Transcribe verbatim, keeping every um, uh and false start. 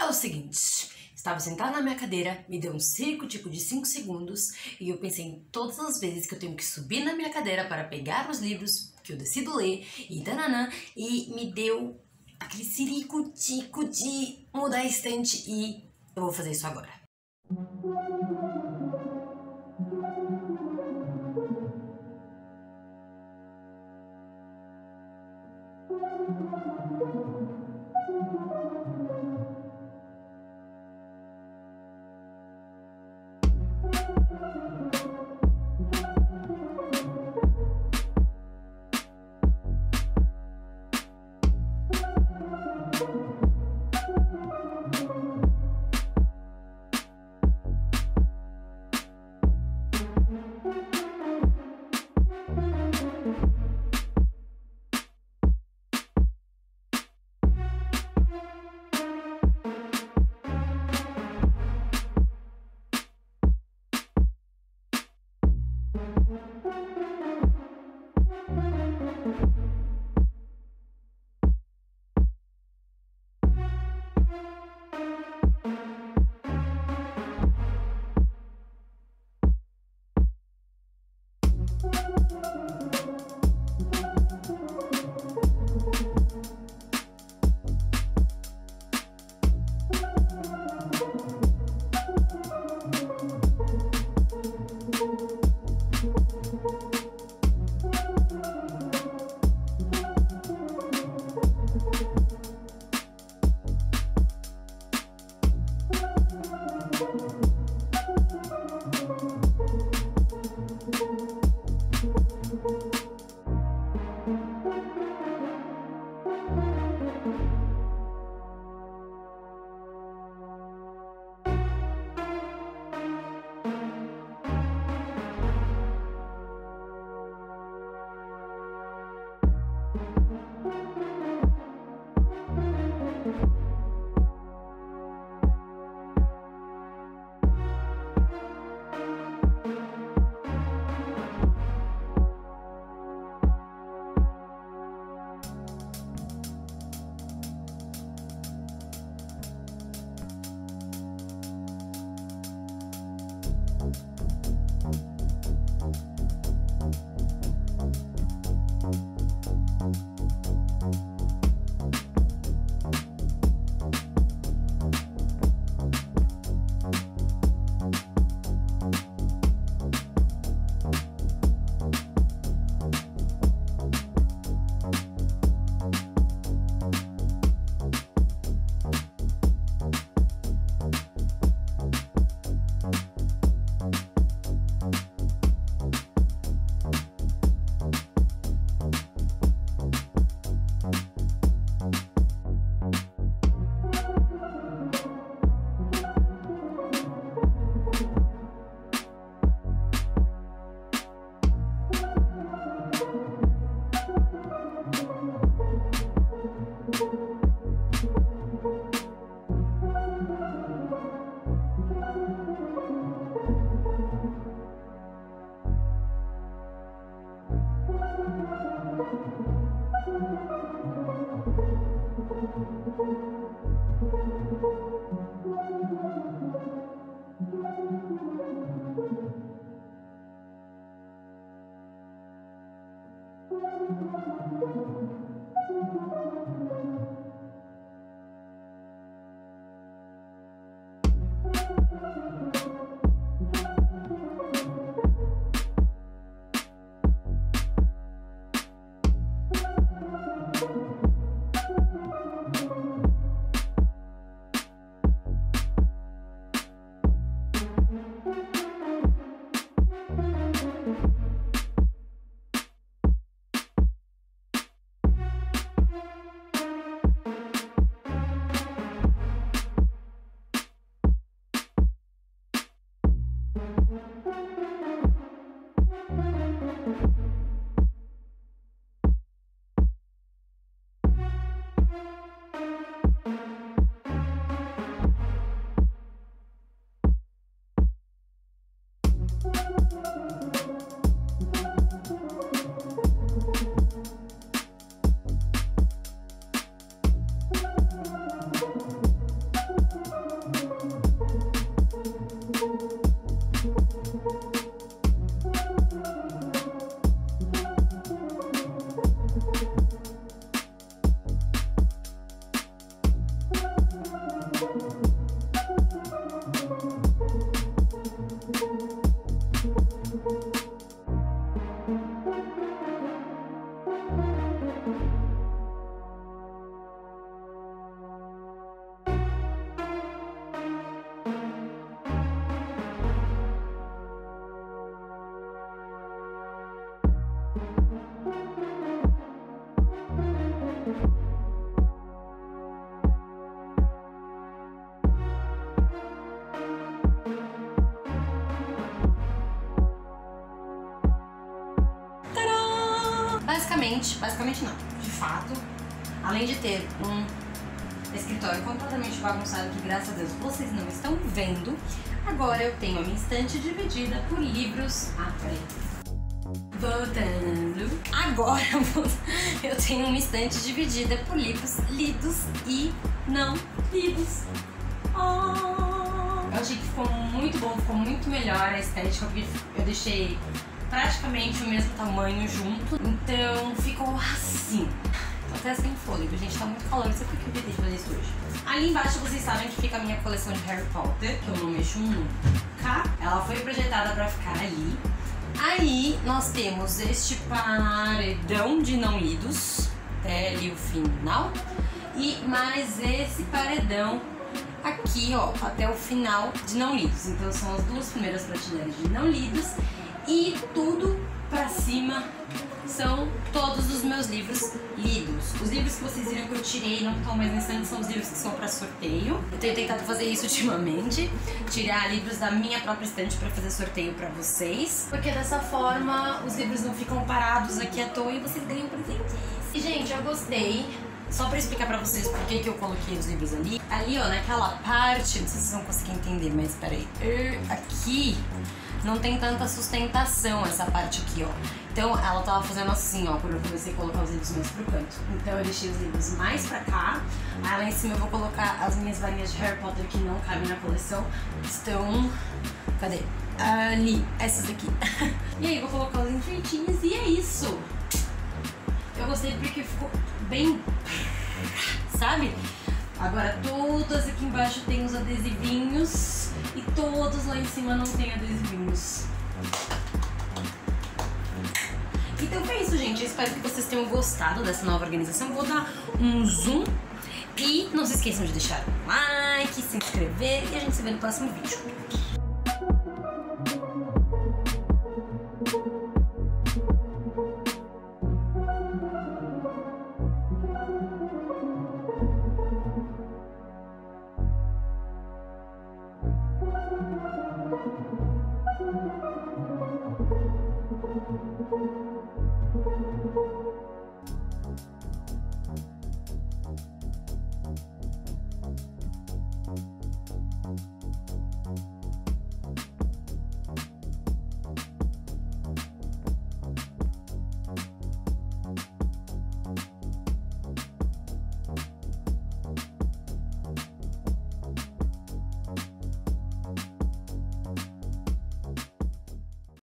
É o seguinte, estava sentada na minha cadeira, me deu um circo tipo de cinco segundos e eu pensei em todas as vezes que eu tenho que subir na minha cadeira para pegar os livros que eu decido ler e tananã, e me deu aquele ciricutico de mudar a estante e eu vou fazer isso agora. basicamente, basicamente não, de fato, além de ter um escritório completamente bagunçado que, graças a Deus, vocês não estão vendo, agora eu tenho a minha estante dividida por livros. Ah, peraí. Voltando. Agora eu tenho uma estante dividida por livros lidos e não lidos. Oh. Eu achei que ficou muito bom, ficou muito melhor a estética, porque eu deixei praticamente o mesmo tamanho junto, então ficou assim. Tô até sem fôlego, gente, tá muito calor, isso é porque eu evitei de fazer isso hoje. Ali embaixo vocês sabem que fica a minha coleção de Harry Potter, que eu não mexo nunca. Ela foi projetada pra ficar ali. Aí nós temos este paredão de não lidos, até ali o final, e mais esse paredão aqui, ó, até o final de não lidos. Então são as duas primeiras prateleiras de não lidos e tudo pra cima são todos os meus livros lidos. Os livros que vocês viram que eu tirei não estão mais na estante são os livros que são para sorteio. Eu tenho tentado fazer isso ultimamente, tirar livros da minha própria estante para fazer sorteio para vocês, porque dessa forma os livros não ficam parados aqui à toa e vocês ganham presentes. E gente, eu gostei. Só pra explicar pra vocês por que que eu coloquei os livros ali. Ali, ó, naquela parte, não sei se vocês vão conseguir entender, mas peraí. Aqui não tem tanta sustentação, essa parte aqui, ó. Então ela tava fazendo assim, ó, quando eu comecei a colocar os livros mais pro canto. Então eu deixei os livros mais pra cá. Aí lá em cima eu vou colocar as minhas varinhas de Harry Potter que não cabem na coleção. Estão... cadê? Ali, essas aqui. E aí eu vou colocar os enfeitinhos e é isso. Eu gostei porque ficou bem... sabe? Agora todas aqui embaixo tem os adesivinhos e todos lá em cima não tem adesivinhos. Então foi isso, gente. Eu espero que vocês tenham gostado dessa nova organização. Vou dar um zoom e não se esqueçam de deixar um like, se inscrever e a gente se vê no próximo vídeo.